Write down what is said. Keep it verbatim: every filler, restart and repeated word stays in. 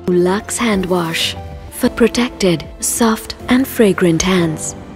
Lux Hand Wash for protected, soft and fragrant hands.